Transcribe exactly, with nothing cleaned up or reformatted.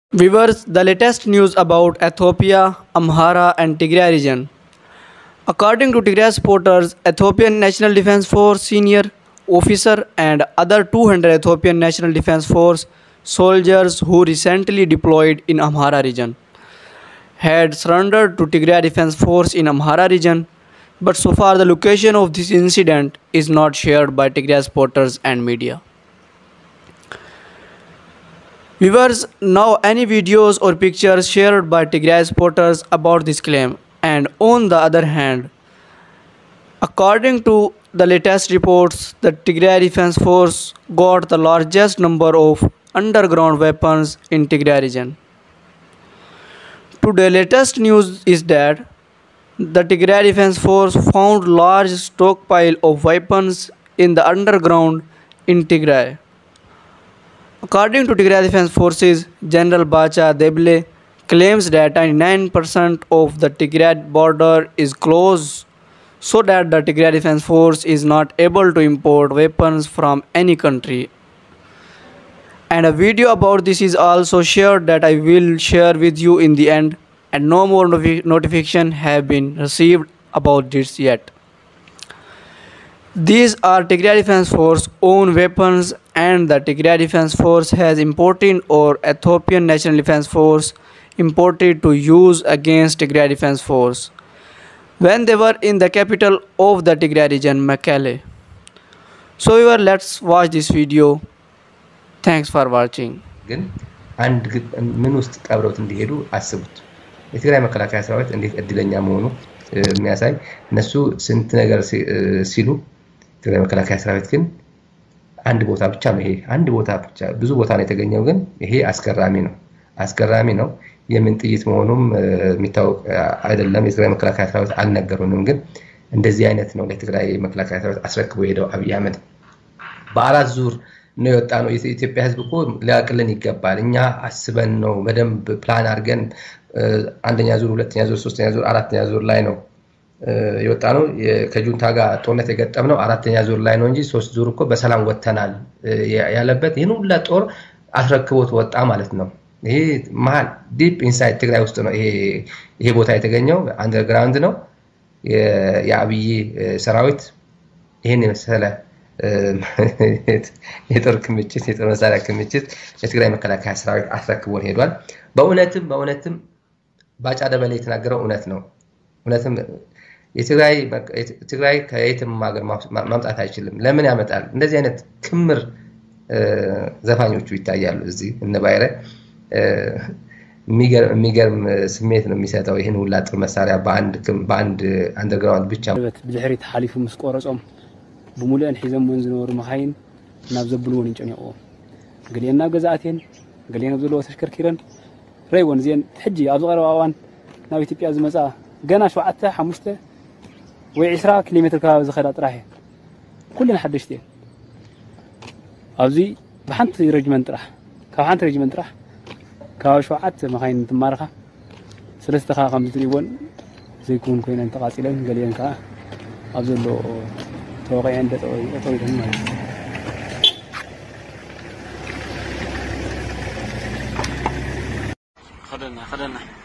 Viewers, the latest news about Ethiopia, Amhara and Tigray region. According to Tigray supporters, Ethiopian National Defense Force senior officer and other two hundred Ethiopian National Defense Force soldiers who recently deployed in Amhara region had surrendered to Tigray Defense Force in Amhara region, but so far the location of this incident is not shared by Tigray supporters and media. Viewers, now any videos or pictures shared by Tigray supporters about this claim, and on the other hand, according to the latest reports, the Tigray Defense Force got the largest number of underground weapons in Tigray region. Today latest news is that the Tigray Defense Force found large stockpile of weapons in the underground in Tigray. According to Tigray Defense Forces, General Bacha Deble claims that ninety-nine percent of the Tigray border is closed so that the Tigray Defense Force is not able to import weapons from any country. And a video about this is also shared that I will share with you in the end, and no more notifi notification have been received about this yet. These are Tigray Defense Force own weapons, and the Tigray Defense Force has imported or Ethiopian National Defense Force imported to use against Tigray Defense Force when they were in the capital of the Tigray region, Mekelle. So viewer, let's watch this video. Thanks for watching. ግን አንድ ምን ውስጥ ቀብረውት እንዲሄዱ አስቡት። የትግራይ መከላከያ ሰራዊት እንዴት እድለኛ መሆኑ የሚያሳይ እነሱ ስንት ነገር ሲሉ ትግራይ መከላከያ ሰራዊት ግን አንድ ቦታ ብቻ ነው ይሄ አንድ ቦታ ብቻ ብዙ ቦታ ነው የተገኘው ግን ይሄ አስገራሚ ነው አስገራሚ ነው የምን ጥይት መሆኑም የሚታወቅ አይደለም የትግራይ መከላከያ ሰራዊት አልነገሩንም ግን እንደዚህ አይነት ነው ለትግራይ መከላከያ ሰራዊት አስረክቦ ሄደው አብይ አህመድ በአራት ዙር ነው የወጣነው የኢትዮጵያ ህዝብ እኮ ሊያቅልን ይገባል እኛ አስበን ነው በደንብ ፕላን አድርገን አንደኛ ዙር ሁለተኛ ዙር ሶስተኛ ዙር አራተኛ ዙር ላይ ነው የወጣነው ከጁንታ ጋር ጦርነት የገጠምነው አራተኛ ዙር ላይ ነው እንጂ ሶስት ዙር እኮ በሰላም ወተናል ያለበት ይሄን ሁሉ ጦር አስረክቦት ወጣ ማለት ነው ይሄ ማል ዲፕ ኢንሳይድ ትግራይ ውስጥ ነው ይሄ ይሄ ቦታ የተገኘው አንደርግራውንድ ነው የአብይ ሰራዊት ይሄን የመሰለ የጦር ክምችት የጦር መሳሪያ ክምችት የትግራይ መከላከያ ሰራዊት አስረክቦ ሄዷል በእውነትም በእውነትም ባጫ ደበሌ የተናገረው እውነት ነው እውነትም የትግራይ ትግራይ ከየትም ሀገር ማምጣት አይችልም ለምን ያመጣል እንደዚህ አይነት ክምር ዘፋኞቹ ይታያሉ እዚህ እነ ባይረ ሚገርም ሚገርም ስሜት ነው የሚሰጠው ይሄን ሁላ ጥር መሳሪያ በአንድ በአንድ አንደርግራውንድ ብቻ ብድሕሪት ሓሊፉ ምስ ቆረጾም بمولئن حزم من زنور مخاين نابزبلون ينጨنيقو غلينا غزاتين غلينا زلو تشكركيرن ريون زين حجي ابزقروا اوان ناب ኢትዮጵያ ዝመጻ ገና ሸውዓተ ሓሙሽተ ወይ عشرة كيلو متر ከባቢ ዝኸዳ ጥራሄ ኩለን ሓደሽቲ ኣብዚ በሓንቲ ረጅመንት ጥራሕ ካብ ሓንቲ ረጅመንት ጥራሕ ካብ ሸውዓተ መኻይን ትማርኻ ሰለስተ ኻ ከም ዝትሪዎን ዘይኩን ኮይነን ተቃጺለን ገሊየን ካ ኣብዘሎ توقع عند طويل الماء خدنا خدنا